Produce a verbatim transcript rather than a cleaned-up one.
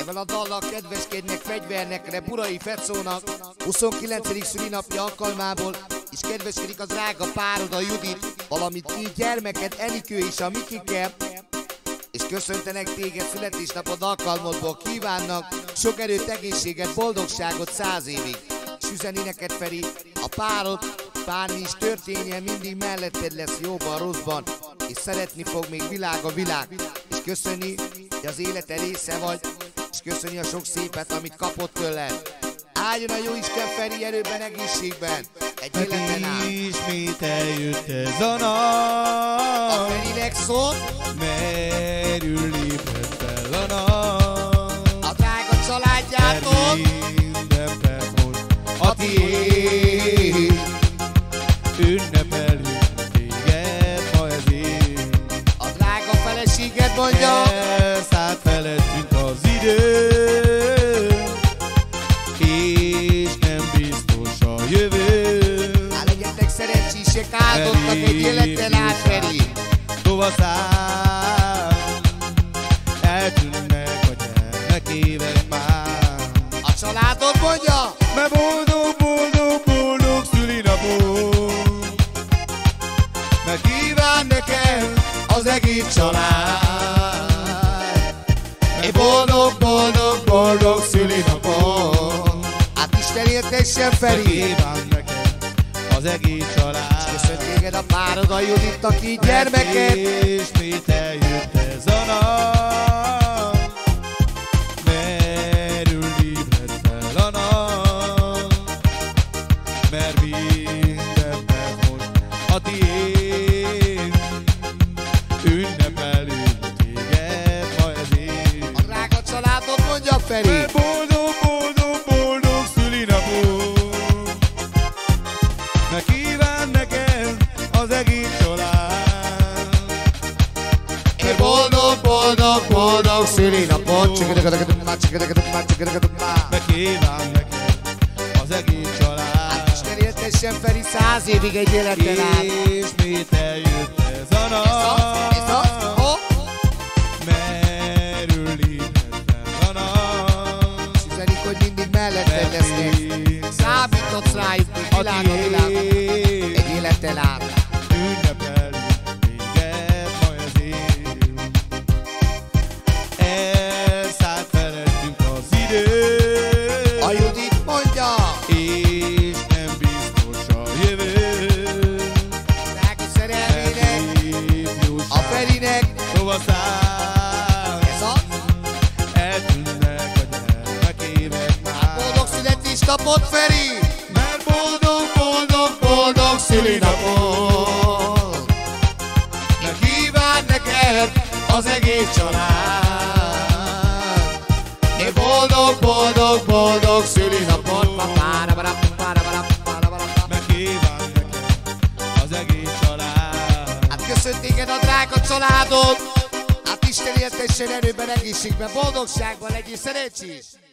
Mivel a dallal kedveskednek fegyvernekre Burai Fecónak huszonkilencedik szülinapja alkalmából, és kedveskedik a drága párod, a Judit, valamint így gyermeked Enikő és a Mikike, és köszöntenek téged születésnapod alkalmodból, kívánnak sok erőt, egészséget, boldogságot száz évig. És üzeni neked, Feri, a párod, bármi is történjen, mindig melletted lesz, jóban, rosszban, és szeretni fog még világ a világ. És köszöni, hogy az élete része vagy, és köszöni a sok szépet, amit kapott tőled. Álljon a jóisten, Feri, erőben, egészségben, egy életen át. Ismét eljött ez a nap, a Ferinek szól, merül lépett fel a nap, a drága családjától, ünnepel most a tiéd, ünnepeljük téged ma ezért. A drága feleséged mondja, elszállt felettünk az idő, és nem biztos a jövő. hát legyetek szerencsések, áldottak egy életen át, Feri. Tovaszán eltűnnek a gyermekévek már, A családod mondja, mert boldog, boldog, boldog szülinapod, mert kíván neked az egész család egy boldog, boldog, boldog szülinapod. hát Isten éltessen, Feri. Kíván neked az egész család. Köszön téged a párod, a Judit, aki gyermeked. Ismét eljött ez a nap, merül ébred fel a nap, mert mindenben most a tiéd, ünnepelünk téged ma ezért. A drága családod mondja, Feri. Mert boldog, boldog, boldog szülinapod, mert kíván neked az egész család Egy boldog, boldog, boldog szülinapot. mert kíván neked az egész család. Isten éltessen, Feri, száz évig egy életen át. Ismét eljött ez a Ez az, ez az, nap, hopp. merül ébred fel a nap, És üzenik, hogy mindig melletted lesznek. Számíthatsz rájuk, még világ a világ. Egy életen át. Ünnepeljük téged ma ezért. Elszállt felettünk az idő, A Judit mondja, és nem biztos a jövő. drága szerelmének, a Ferinek. Tovaszán Ez az, eltűnnek a gyermekévek már, boldog születésnapot, Feri. mert boldog, boldog, boldog szülinapod, mert kíván neked az egész család egy boldog, boldog, boldog szülinapod, mert kíván neked az egész család. Hát köszön téged a drága családod. Hát Isten éltessen, erőben, egészségben, boldogságban, legyél szerencsés.